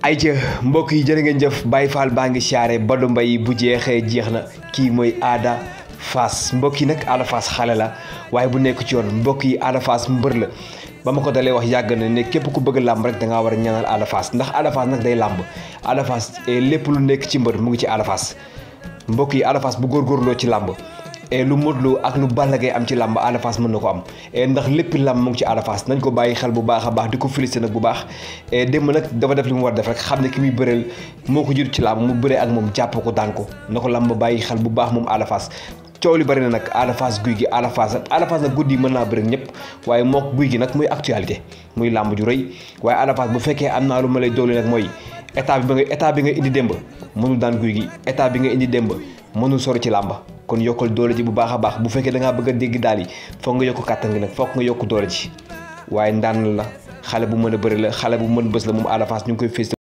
ay ca mbokk yi jërë ngeen jëf Baye Fall baa ngi siyaare Badou Mbaye bu jeexee jeex na kii mooy Ada Fass mbokk yi nag Ada Fass xale la waaye bu nekk ci yoon mbokk yi Ada Fass mbër la ba ma ko dalee wax yàgg na ne képp ku bëgg làmb rek da ngaa war a ñaanal Ada Fass ndax Ada Fass nag day làmb Ada Fass lépp lu nekk ci mbër mu ngi ci Ada Fass mbokk yi Ada Fass bu góorgóorloo ci làmb lu Modou Lo ak lu Balla Gaye am ci làmb Ada Fass mën na ko am ndax lépp làmb mu ngi ci Ada Fass nañ ko bàyyi xel bu baax a baax di ko félicité nag bu baax démb nag dafa def li mu war def rek xam ne ki muy bëreel moo ko jiitu ci làmb mu bëree ak moom jàpp ko daan ko na ko làmb bàyyi xel bu baax moom Ada Fass coow li bari na nag Ada Fass guy gi Ada Fass nag guddi yi mën naa bëri ñëpp waaye moo guy gi nag muy actualité muy làmb ju rëy waaye Ada Fass bu fekkee am naa lu ma lay doole nag mooy état bi nga indi démb mënul daan guy gi état bi nga indi démb mënul sori ci làmba kon yokkal doole ji bu baax a baax bu fekkee da ngaa bëgg a dégg daal yi foog nga yokk kàttan gi nag foog nga yokk doole ji waaye ndaan la xale bu mën a bëri la xale bu mën bës la moom Ada Fass ñu ngi koy félicité